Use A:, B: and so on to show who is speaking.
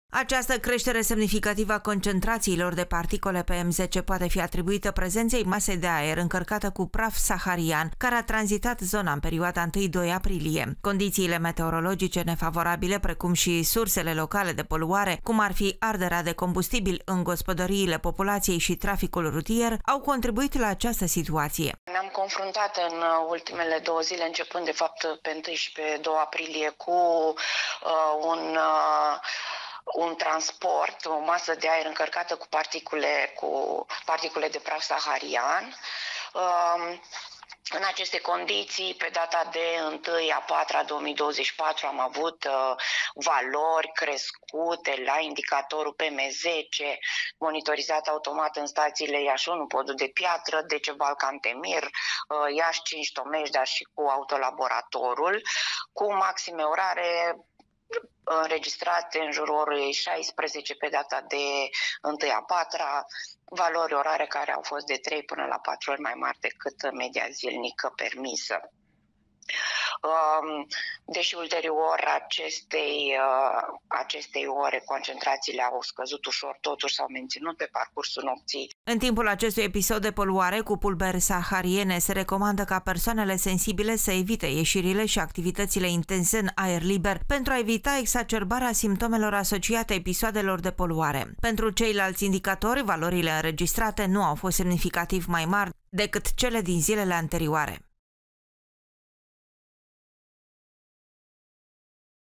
A: Această creștere semnificativă a concentrațiilor de particule PM10 poate fi atribuită prezenței masei de aer încărcată cu praf saharian, care a tranzitat zona în perioada 1-2 aprilie. Condițiile meteorologice nefavorabile, precum și sursele locale de poluare, cum ar fi arderea de combustibil în gospodăriile populației și traficul rutier, au contribuit la această situație.
B: Ne-am confruntat în ultimele 2 zile, începând de fapt pe 1 și pe 2 aprilie, cu un transport, o masă de aer încărcată cu particule de praf saharian. În aceste condiții, pe data de 1/4/2024 am avut valori crescute la indicatorul PM10, monitorizat automat în stațiile Iași 1, Podul de Piatră, Decebal Cantemir, Iași 5 Tomești, dar și cu autolaboratorul, cu maxime orare înregistrate în jurul orei 16 pe data de 1/4, valori orare care au fost de 3 până la 4 ori mai mari decât media zilnică permisă. Deși ulterior acestei ore concentrațiile au scăzut ușor, totuși s-au menținut pe parcursul nopții.
A: În timpul acestui episod de poluare cu pulberi sahariene se recomandă ca persoanele sensibile să evite ieșirile și activitățile intense în aer liber pentru a evita exacerbarea simptomelor asociate episoadelor de poluare. Pentru ceilalți indicatori, valorile înregistrate nu au fost semnificativ mai mari decât cele din zilele anterioare.